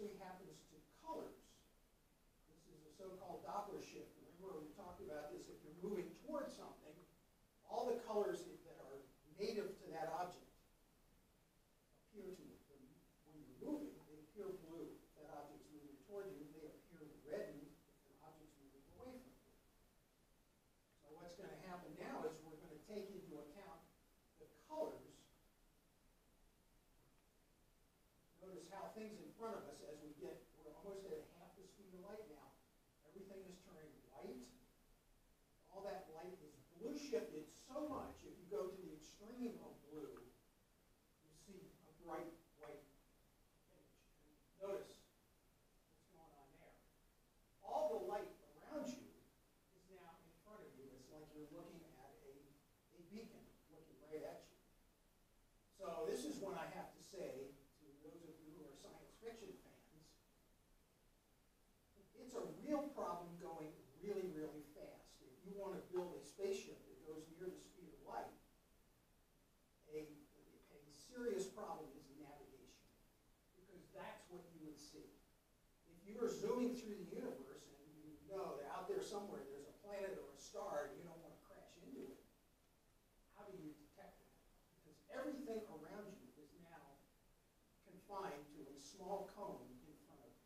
actually happens to colors. This is a so-called Doppler shift. Remember, we talked about this. If you're moving towards something, all the colors that are native to that object appear to you. When you're moving, they appear blue. If that object's moving toward you, they appear reddened if the object's moving away from you. So what's going to happen now is we're going to take into account the colors. Notice how things in front of us, as we're almost at half the speed of light now, everything is turning white. All that light is blue shifted so much, if you go to the extreme of blue, you see a bright white image. Notice what's going on there. All the light around you is now in front of you. It's like you're looking at a beacon looking right at you. So this is when I have to say, to those of you who are science fiction fans, it's a real problem going really, really fast. If you want to build a spaceship that goes near the speed of light, a serious problem is navigation, because that's what you would see. If you are zooming through the universe and you know that out there somewhere there's a planet or a star and you don't want to crash into it, how do you detect that? Because everything around you is now confined to a small cone in front of you.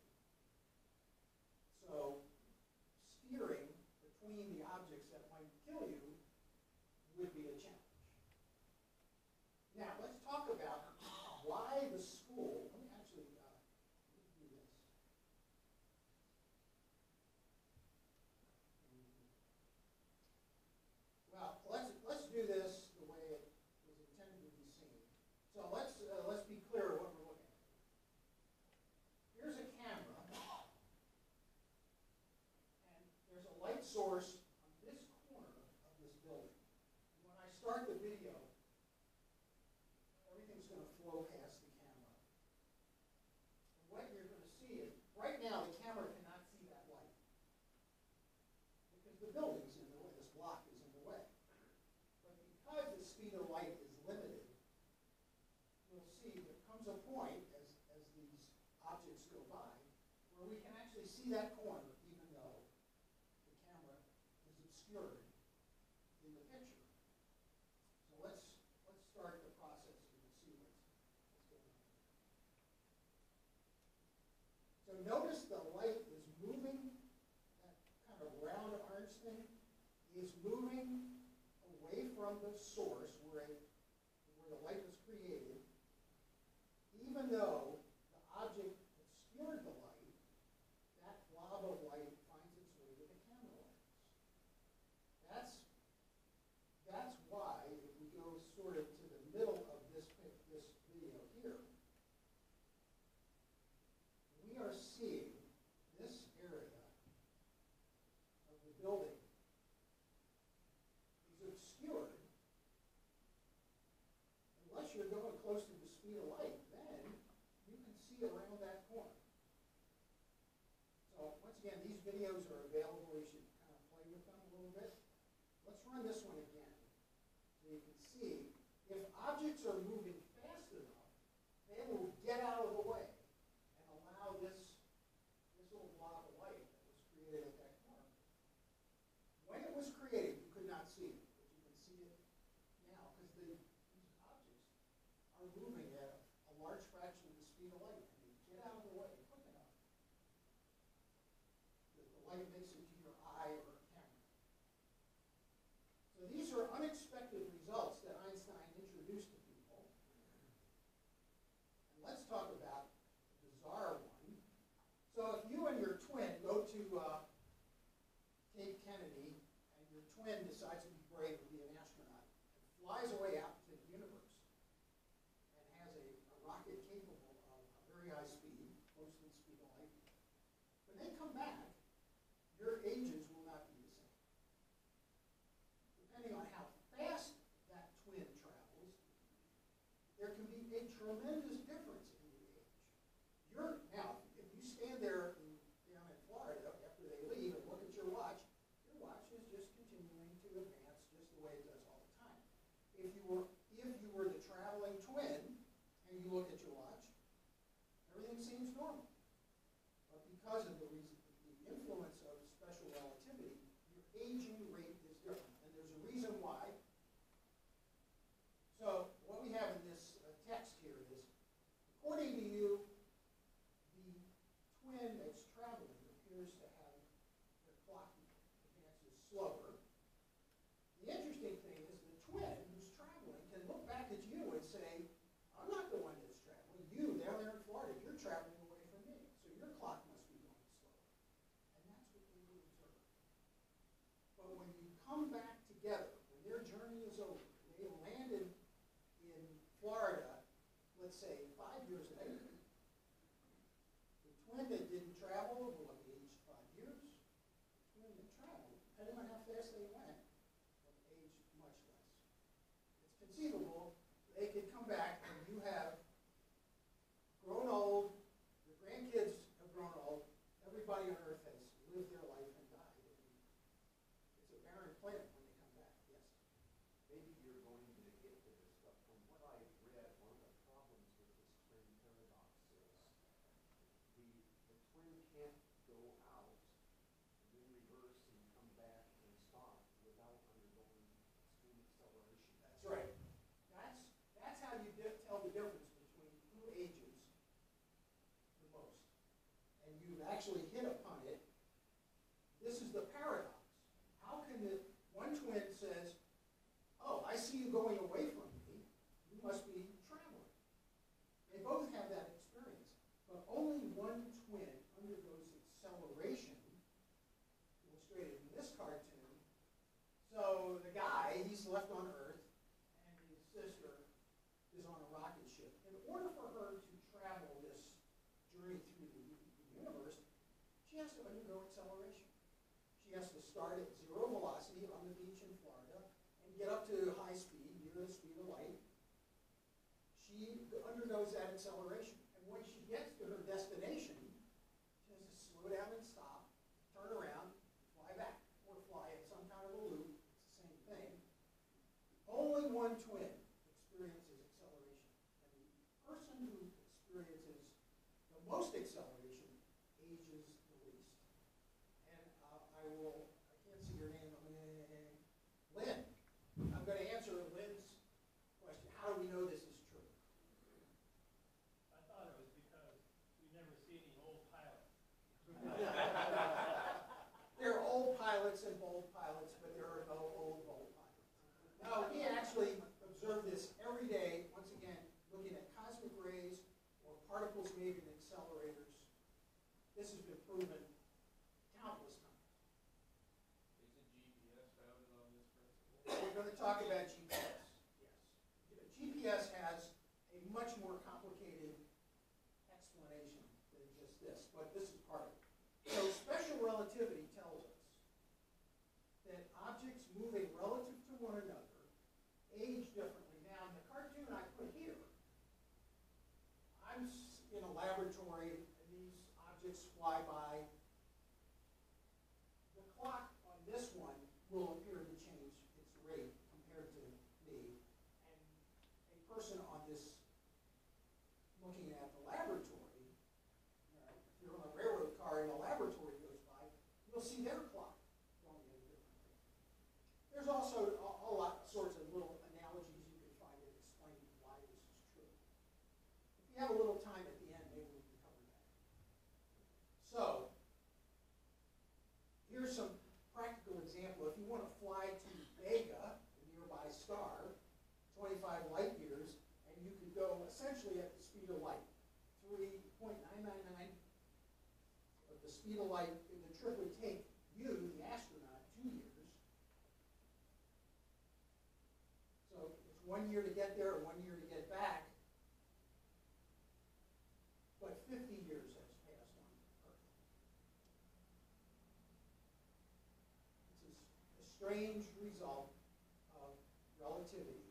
So steering between the objects that might kill you would be a challenge. Now, let's talk about why the school, let me actually do this. Well, let's do this the way it was intended to be seen. So let's be clear what we're looking at. Here's a camera, and there's a light source on this corner of this building. When I start the video, everything's going to flow past the camera. And what you're going to see is, right now the camera cannot see that light, because the building's in the way, this block is in the way. But because the speed of light is limited, you'll see there comes a point as these objects go by where we can actually see that corner even though the camera is obscured in the picture. So let's start the process and we'll see what's going on. So notice the light is moving, that kind of round orange thing is moving away from the source where the light was created, even though the object obscured the light, that blob of light finds its way to the camera lens. That's why, if we go sort of to the middle of this video here, we are seeing this area of the building is obscured. Unless you're going close to the speed of light, then you can see around that corner. So once again, these videos are available. You should kind of play with them a little bit. Let's run this one again so you can see if objects are moving fast enough, they will get out of the way and allow this little blob of light that was created at that corner. When it was created, you could not see it, but you can see it now because these objects are moving at a large fraction of the speed of light, and they get out of the way quick enough that the light makes it to your eye or a camera. So these are unexpected results that Einstein introduced to people. And let's talk about the bizarre one. So if you and your twin go to Cape Kennedy, and your twin decides to be brave and be an astronaut, and flies away out into the universe, and has a rocket capable of a very high speed, close to the speed of light, when they come back, your ages will not be the same. Depending on how fast that twin travels, there can be a tremendous difference in the age. Now, if you stand there down in Florida after they leave and look at your watch is just continuing to advance just the way it does all the time. If you were the traveling twin and you look at your watch, everything seems normal. because of the influence of special relativity, your aging rate is different. And there's a reason why. So what we have in this text here is, according to you, the twin that's traveling appears to have the clock advances slower. The interesting thing is the twin who's traveling can look back at you and say, I'm not the one that's traveling. You, down there in Florida, you're traveling away from me. So your clock must be going slower. And that's what they would observe. But when you come back together, when their journey is over, they landed in Florida, let's say 5 years later, the twin that didn't travel will have aged 5 years. The twin that traveled, depending on how fast they went, will age much less. It's conceivable they could come back and you have grown old, your grandkids have grown old, everybody on earth has lived their life and died. It's a barren planet when they come back, yes. Maybe you're going to get to this, but from what I've read, one of the problems with this twin paradox is the twin can't go out and then reverse and come back and stop without undergoing extreme acceleration. That's right. That's how you tell the difference between who ages the most. And you've actually hit upon it. This is the paradox. How can the one twin says, oh, I see you going away from me. You must be traveling. They both have that experience. But only one twin undergoes acceleration, illustrated in this cartoon. So the guy, he's left on Earth, and his sister is on a rocket ship. In order for her to travel this journey through the universe, she has to undergo acceleration. She has to start at 0 velocity on the beach in Florida and get up to high speed, near the speed of light. She undergoes that acceleration. And when she gets to her destination, she has to slow down and stop, turn around, fly back, or fly at some kind of a loop. It's the same thing. Only one twin experiences acceleration. And the person who experiences the most acceleration ages the least. And I can't see your name, Lynn. I'm going to answer Lynn's question. How do we know this is true? I thought it was because we never see any old pilots. There are old pilots and bold pilots, but there are no old bold pilots. No, we actually observe this every day, once again, looking at cosmic rays or particles made in accelerators. This has been proven countless times. Isn't GPS founded on this principle? We're going to talk about GPS, yes. GPS has a much more complicated explanation than just this, but this is part of it. So special relativity tells us that objects moving relative to one another age differently. Now, in the cartoon I put here, I'm in a laboratory and these objects fly by. The clock on this one will appear to change its rate compared to me. And a person on this looking at the laboratory, if you're on a railroad car and a laboratory goes by, you'll see their clock going at a different rate. There's also a lot sorts of little analogies you can find that explain why this is true. If we have a little time at the end, maybe we can cover that. So, here's some practical example. If you want to fly to Vega, a nearby star, 25 light years, and you could go essentially at the speed of light, 3.999 of the speed of light. The trip would take you, the astronaut, 2 years. So it's 1 year to get there, 1 year to get back. But 50 years has passed on Earth. It's a strange result of relativity.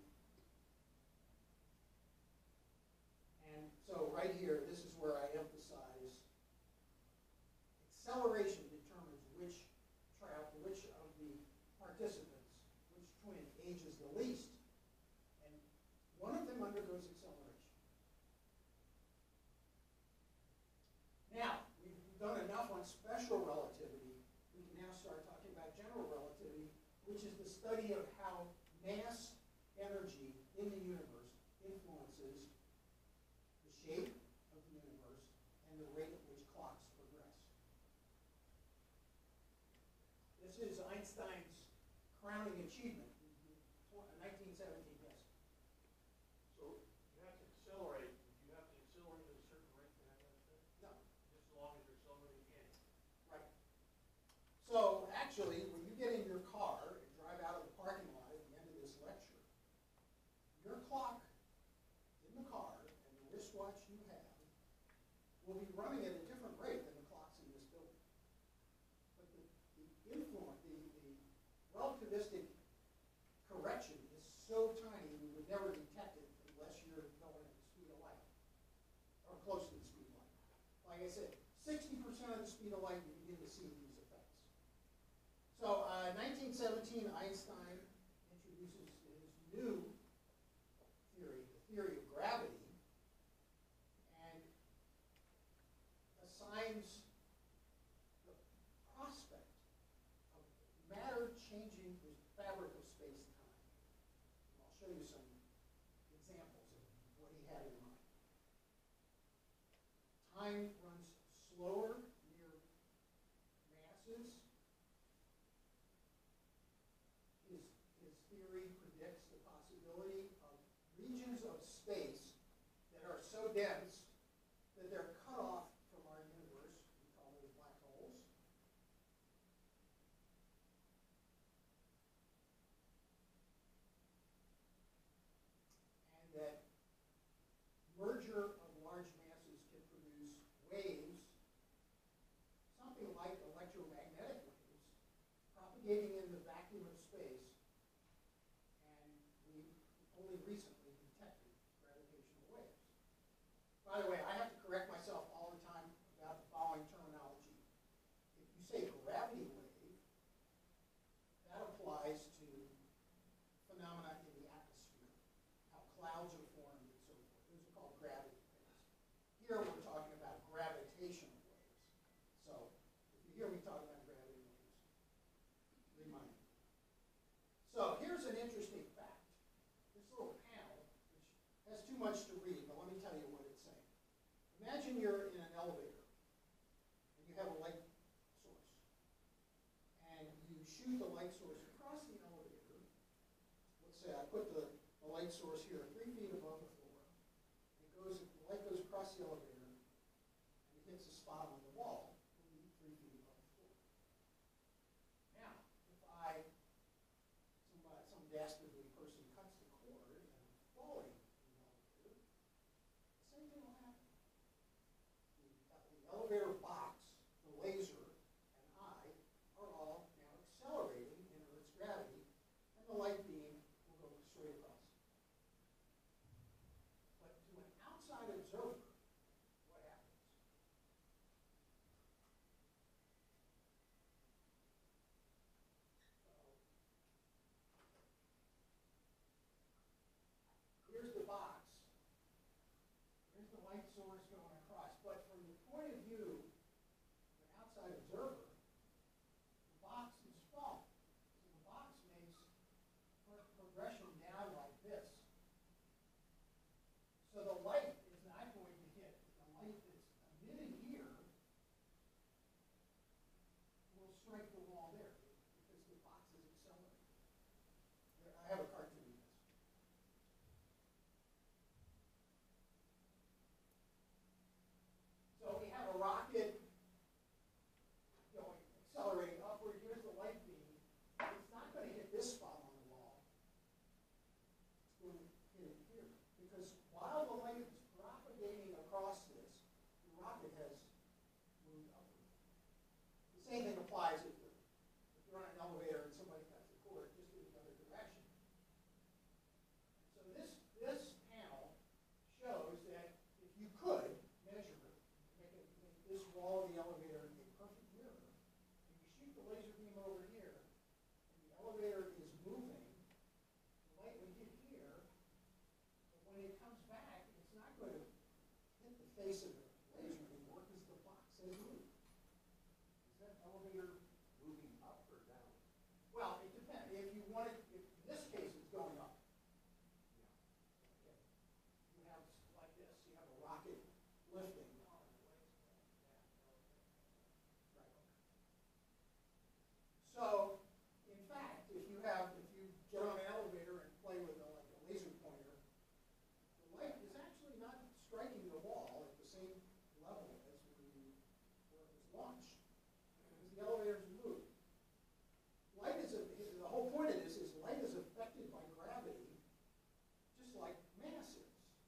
And so right here, this is where I emphasize acceleration determines which of the participants, which twin ages the least. And one of them undergoes acceleration. Now, we've done enough which is the study of how mass energy in the universe influences the shape of the universe and the rate at which clocks progress. This is Einstein's crowning achievement, 1917, yes. So you have to accelerate, you have to accelerate at a certain rate to have that effect? No. Just as long as you're accelerating in. Right. So actually, when you get in your car and drive out of the parking lot at the end of this lecture, your clock in the car and the wristwatch you have will be running at a different rate than the clocks in this building. But the influence, the relativistic correction is so tiny we would never detect it unless you're going at the speed of light, or close to the speed of light. Like I said, 60% of the speed of light you begin to see these effects. So 1917, Einstein introduces his new theory, the theory of gravity, and assigns the prospect of matter changing the fabric of space-time. I'll show you some examples of what he had in mind. Time runs slower near masses. His theory predicts the possibility of regions of space that are so dense that they're cut off from our universe. We call those black holes. And that merger of large masses can produce waves, something like electromagnetic waves, propagating in the vacuum of space, and we only recently detected gravitational waves. By the way, I have to correct myself all the time about the following terminology. If you say gravity wave, that applies to phenomena in the atmosphere, how clouds are formed and so forth. Those are called gravity waves. Here we're talking about gravitational waves. So if you hear me talking about gravity waves, remind me. So here's an interesting fact. This little panel, which has too much to read, but let me tell you what it's saying. Imagine you're in an elevator and you have a light source. And you shoot the light source across the elevator. Let's say I put the light source here 3 feet above the floor. The light goes across the elevator and it hits a spot on the wall 3 feet above the floor. Now, if some dastardly person cuts the cord and I'm falling in the elevator, the same thing will happen. The elevator box, the laser, and I are all now accelerating in Earth's gravity, and the light beam will go straight across. But to an outside observer, what happens? Here's the box. Here's the light source going across. But from the point of view of an outside observer, the box is falling. So the box makes progression down like this. So the light is not going to hit. The light that's emitted here will strike the wall there because the box is accelerating. I have a cartoon of this. So we have a rocket going, accelerating upward. Here's the light beam. It's not going to hit this spot on the wall. It's going to hit it here. Because while the light is propagating across this, the rocket has moved upward. The same thing applies if you're on an elevator and somebody cuts the cord just in the other direction. So this panel shows that if you could measure, make this wall of the elevator a perfect mirror, and you shoot the laser beam over here, and the elevator is moving, the light would hit here, but when it comes back, it's not going to hit the face of the laser anymore because the box has moved. Is that elevator lifting. So, in fact, if you get on an elevator and play with like a laser pointer, the light is actually not striking the wall at the same level as where it was launched, because the elevators move. The whole point of this is light is affected by gravity, just like mass is.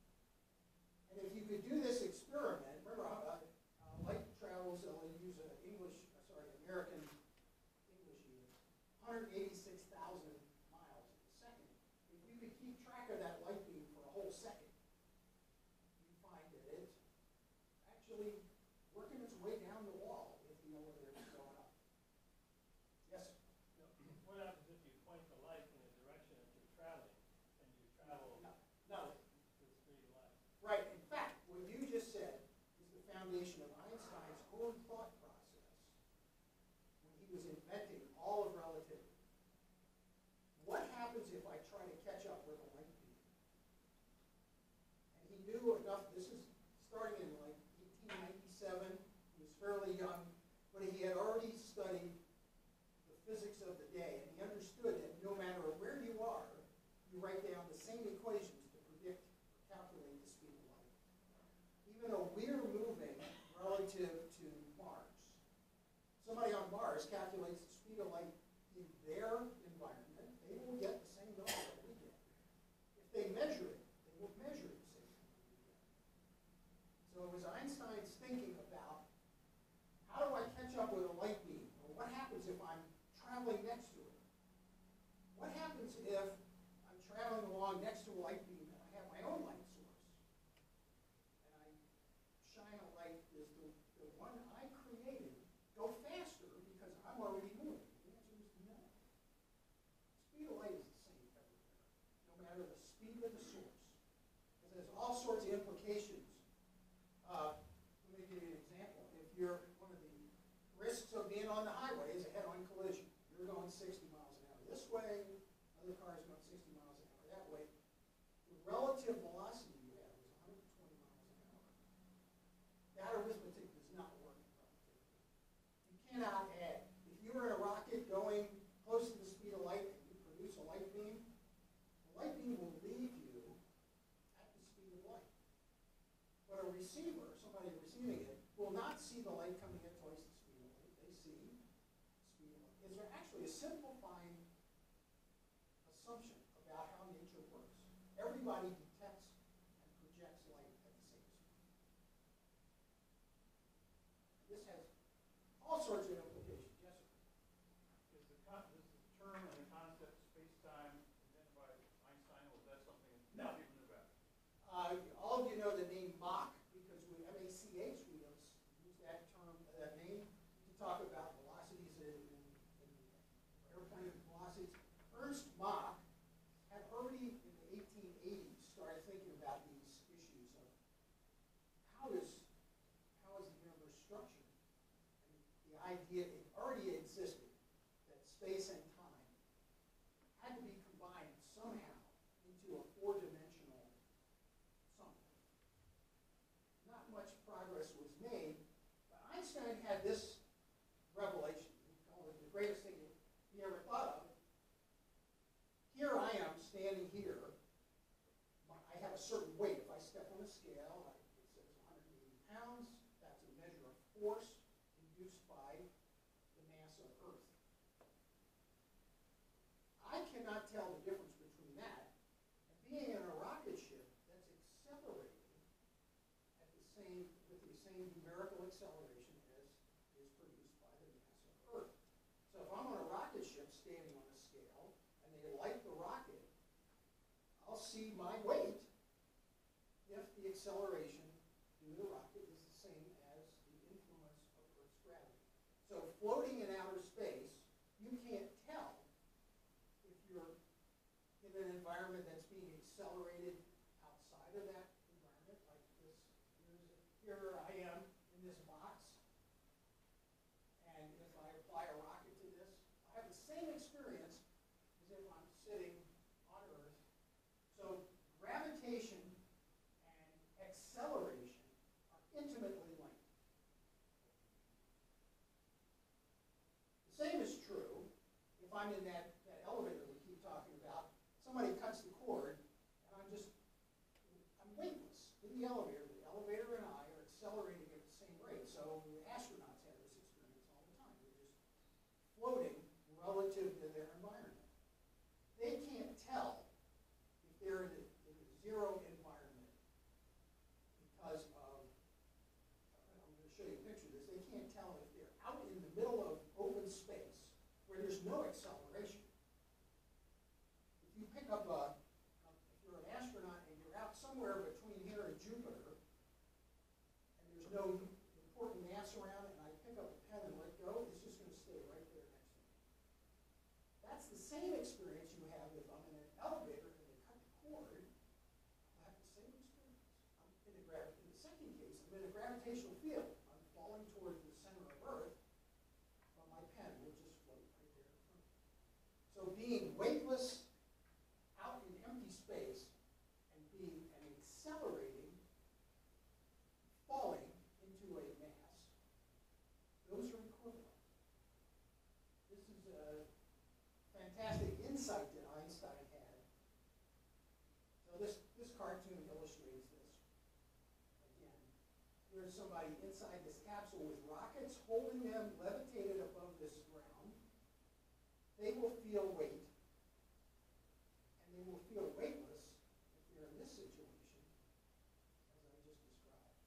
And if you could do this experiment, remember light travels, I'll use American English units, 186,000 miles a second. If you could keep track of that light beam for a whole second, you find that it's actually working its way down the wall if the elevator is going up. Yes, sir? What happens if you point the light in the direction that you're traveling, and you travel No. to the speed of light? Right. In fact, what you just said is the foundation of Einstein's own thought process when he was inventing all of relativity. What happens if I try to catch up with a light beam? And he knew enough, this is starting in like 1897, he was fairly young, but he had already studied the physics of the day, and he understood that no matter where you are, you write down the same equations to predict or calculate the speed of light. Even though we're moving relative to Mars, somebody on Mars calculates the speed of light in their environment, they will get the same number that we get. If they measure it, they will measure the same number we get. So it was Einstein's thinking about, how do I catch up with a light beam? Or what happens if I'm traveling next to it? What happens if I'm traveling along next to a light beam and I have my own light source? And I shine a light, does the one I created go faster because I'm already moving? The answer is no. Speed of light is the same everywhere, no matter the speed of the source. Because there's all sorts of implications. Let me give you an example. If you're one of the risks of being on the highway is a head-on collision. You're going 60 miles an hour this way, other cars going 60 miles an hour that way. The relative velocity you have is 120 miles an hour. That arithmetic does not work in relativity. You cannot add. If you were in a rocket going close to the speed of light and you produce a light beam, the light beam will leave you at the speed of light. But a receiver, somebody receiving it, will not see the light coming in twice the speed of light. They see speed of light. Is there actually a simplifying assumption about how nature works? Everybody detects and projects light at the same speed. This has all sorts of implications. Yes, sir? Is the term and the concept space-time invented by Einstein, or was that something No. people knew about? All of you know the name Mach, because MACH, we use that term, that name, to talk about velocities in airplane velocities. Ernst Mach had already in the 1880s started thinking about these issues of how is the universe structured? And the idea, it already existed, that space and time had to be combined somehow into a four-dimensional something. Not much progress was made, but Einstein had this revelation. He called it the greatest thing he ever thought of. Here I am standing here. I have a certain weight. If I step on a scale, it says 180 pounds. That's a measure of force induced by the mass of Earth. I cannot tell the difference between that and being in a rocket ship that's accelerating with the same numerical acceleration as is produced by the mass of Earth. So if I'm on a rocket ship standing on a scale and they light the rocket, I'll see my weight if the acceleration due to the rocket is the same as the influence of Earth's gravity. So floating in outer space, you can't tell if you're in an environment that's being accelerated outside of that environment, like this. Here I am in this box, and if I apply a rocket to this, I have the same experience as if I'm sitting on Earth. So gravitation and acceleration are I'm in that elevator we keep talking about, somebody cuts the cord, and I'm weightless in the elevator. The elevator and I are accelerating at the same rate. So astronauts have this experience all the time. They're just floating relative to their environment. They can't tell if they're in a zero environment because of, I'm going to show you a picture of this, they can't tell if they're out in the middle of open space where there's no acceleration. If you pick up if you're an astronaut and you're out somewhere between here and Jupiter, and there's no important mass around it, and I pick up a pen and let go, it's just going to stay right there next to me. That's the same experience you have if I'm in an elevator and they cut the cord. I'll have the same experience. In the second case, I'm in a gravitational field. I'm falling toward the center of Earth, but my pen will just float right there in front of me. So being weightless out in empty space and accelerating, falling into a mass, those are equivalent. This is a fantastic insight that Einstein had. So this cartoon illustrates this. Again, here's somebody inside this capsule with rockets holding them levitated above this ground. They will feel weight, and they will feel weightless if they're in this situation, as I just described.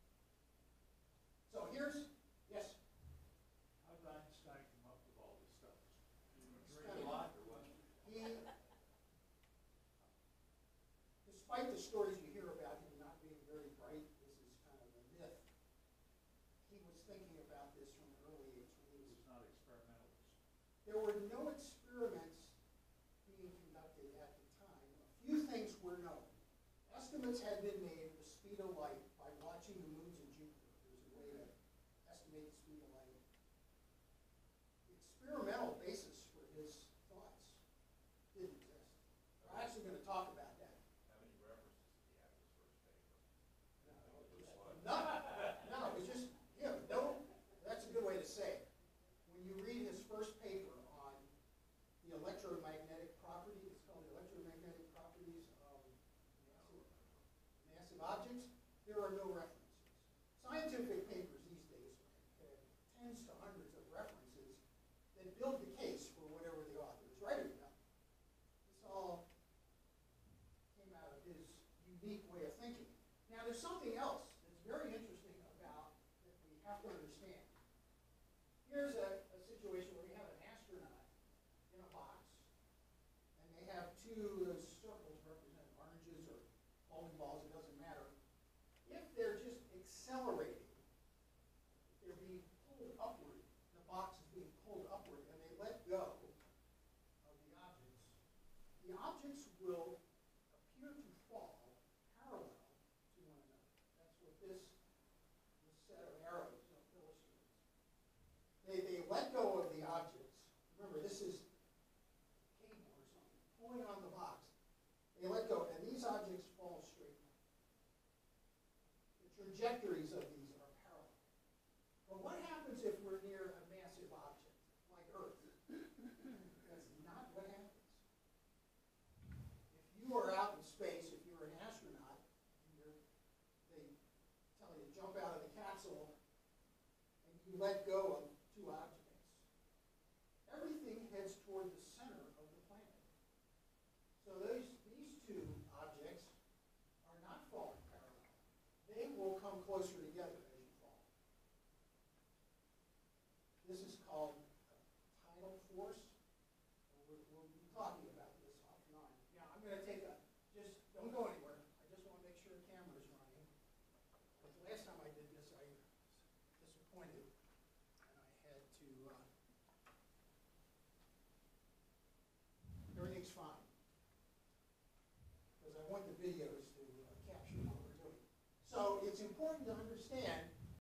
So yes? How did Einstein come up with all this stuff? Did he drink Einstein- a lot or what? Despite the stories you hear about him not being very bright, this is kind of a myth. He was thinking about this from an early age. He was not experimentalist. There were no experiments being conducted at the time. A few things were known. Estimates had been made of the speed of light by watching the moons of Jupiter. There's a way to estimate the speed of light. The experimental basis for his thoughts didn't exist. We're actually going to talk about that. How many references did he have in his first paper? No, it's just, that's a good way to say it. When you read his first paper on the electromagnetic property, it's called the electromagnetic properties of massive objects, there are no references. Scientific papers these days have tens to hundreds of references that build the case for whatever the author is writing about. This all came out of his unique way of thinking. Now, there's something else that's very interesting about that we have to understand. Here's a situation where you have an astronaut in a box, and they have those circles represent oranges or bowling balls, it doesn't matter. If they're just accelerating, if they're being pulled upward, the box is being pulled upward, and they let go of the objects will appear to fall parallel to one another. That's what this set of arrows illustrates. They let go of the objects. Remember, this is cable or something, pulling on the box. They let go, and these objects fall straight. The trajectories of these are parallel. But what happens if we're near a massive object, like Earth? That's not what happens. If you are out in space, if you're an astronaut, they tell you to jump out of the capsule, and you let go of two objects. Everything heads toward the center of the planet. So these two objects are not falling parallel. They will come closer together as you fall. This is called tidal force. We'll be talking about this off and on. Now, I'm going to don't go anywhere. I just want to make sure the camera's running. Like the last time I did this, I was disappointed, and I had to, everything's fine. Because I want the videos to capture what we're doing. So it's important to understand